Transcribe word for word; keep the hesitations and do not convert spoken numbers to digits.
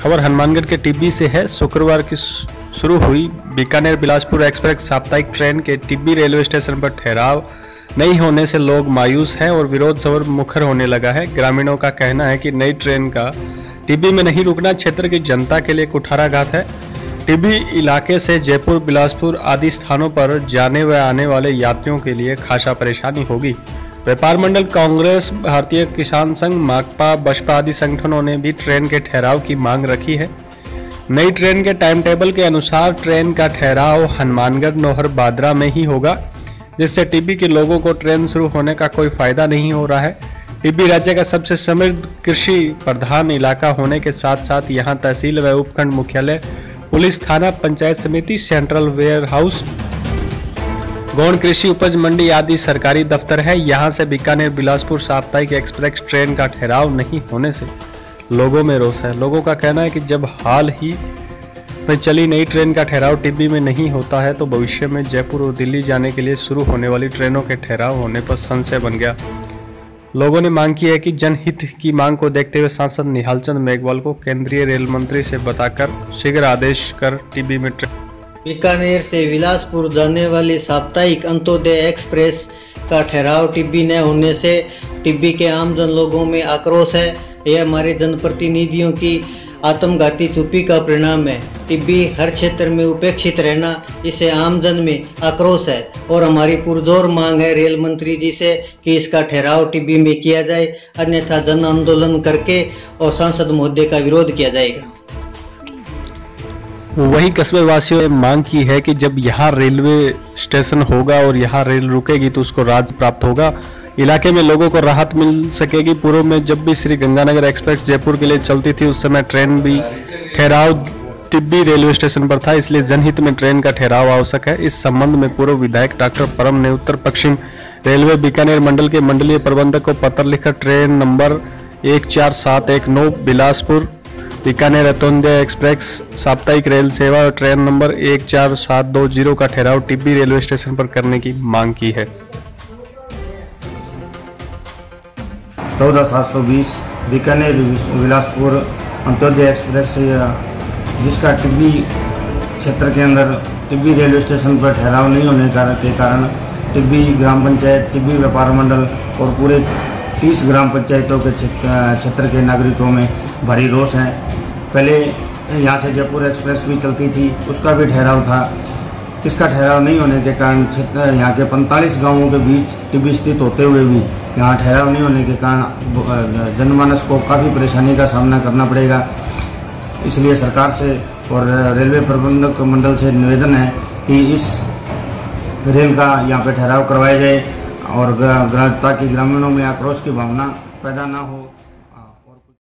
खबर हनुमानगढ़ के टिब्बी से है। शुक्रवार की शुरू हुई बीकानेर बिलासपुर एक्सप्रेस साप्ताहिक ट्रेन के टिब्बी रेलवे स्टेशन पर ठहराव नहीं होने से लोग मायूस हैं और विरोध स्वर मुखर होने लगा है। ग्रामीणों का कहना है कि नई ट्रेन का टिब्बी में नहीं रुकना क्षेत्र की जनता के लिए कुठाराघात है। टिब्बी इलाके से जयपुर, बिलासपुर आदि स्थानों पर जाने व आने वाले यात्रियों के लिए खासा परेशानी होगी। व्यापार मंडल, कांग्रेस, भारतीय किसान संघ, माकपा, बसपा आदि संगठनों ने भी ट्रेन के ठहराव की मांग रखी है। नई ट्रेन के टाइम टेबल के अनुसार ट्रेन का ठहराव हनुमानगढ़, नौहर, बादरा में ही होगा, जिससे टिब्बी के लोगों को ट्रेन शुरू होने का कोई फायदा नहीं हो रहा है। टिब्बी राज्य का सबसे समृद्ध कृषि प्रधान इलाका होने के साथ साथ यहाँ तहसील व उपखंड मुख्यालय, पुलिस थाना, पंचायत समिति, सेंट्रल वेयर हाउस, गौण कृषि उपज मंडी आदि सरकारी दफ्तर है। यहाँ से बीकानेर बिलासपुर साप्ताहिक एक्सप्रेस ट्रेन का ठहराव नहीं होने से लोगों में रोष है। लोगों का कहना है कि जब हाल ही में चली नई ट्रेन का ठहराव टिब्बी में नहीं होता है तो भविष्य में जयपुर और दिल्ली जाने के लिए शुरू होने वाली ट्रेनों के ठहराव होने पर संशय बन गया। लोगों ने मांग की है कि जनहित की मांग को देखते हुए सांसद निहालचंद मेघवाल को केंद्रीय रेल मंत्री से बताकर शीघ्र आदेश कर टिब्बी में ट्रेन बीकानेर से बिलासपुर जाने वाली साप्ताहिक अंत्योदय एक्सप्रेस का ठहराव टिब्बी न होने से टिब्बी के आमजन लोगों में आक्रोश है। यह हमारे जनप्रतिनिधियों की आत्मघाती चुप्पी का परिणाम है। टिब्बी हर क्षेत्र में उपेक्षित रहना, इससे आमजन में आक्रोश है और हमारी पुरजोर मांग है रेल मंत्री जी से कि इसका ठहराव टिब्बी में किया जाए, अन्यथा जन आंदोलन करके और सांसद महोदय का विरोध किया जाएगा। वहीं कस्बे वासियों ने मांग की है कि जब यहाँ रेलवे स्टेशन होगा और यहाँ रेल रुकेगी तो उसको राज्य प्राप्त होगा, इलाके में लोगों को राहत मिल सकेगी। पूर्व में जब भी श्री गंगानगर एक्सप्रेस जयपुर के लिए चलती थी उस समय ट्रेन भी ठहराव टिब्बी रेलवे स्टेशन पर था, इसलिए जनहित में ट्रेन का ठहराव आवश्यक है। इस संबंध में पूर्व विधायक डॉक्टर परम ने उत्तर पश्चिम रेलवे बीकानेर मंडल के मंडलीय प्रबंधक को पत्र लिखकर ट्रेन नंबर एक चार सात एक नौ बिलासपुर बीकानेर अंत्योदय एक्सप्रेस साप्ताहिक रेल सेवा और ट्रेन नंबर एक चार सात दो जीरो का ठहराव टिब्बी रेलवे स्टेशन पर करने की मांग की है। चौदह सात सौ बीस बीकानेर बिलासपुर अंत्योदय एक्सप्रेस जिसका टिब्बी क्षेत्र के अंदर टिब्बी रेलवे स्टेशन पर ठहराव नहीं होने के कारण टिब्बी ग्राम पंचायत, टिब्बी व्यापार मंडल और पूरे तीस ग्राम पंचायतों के क्षेत्र के नागरिकों में भारी रोष है। पहले यहाँ से जयपुर एक्सप्रेस भी चलती थी, उसका भी ठहराव था। इसका ठहराव नहीं होने के कारण क्षेत्र यहाँ के पैंतालीस गांवों के बीच टिब्बी स्थित होते हुए भी यहाँ ठहराव नहीं होने के कारण जनमानस को काफ़ी परेशानी का सामना करना पड़ेगा। इसलिए सरकार से और रेलवे प्रबंधक मंडल से निवेदन है कि इस रेल का यहाँ पे ठहराव करवाया जाए और ताकि ग्रामीणों में आक्रोश की भावना पैदा ना हो।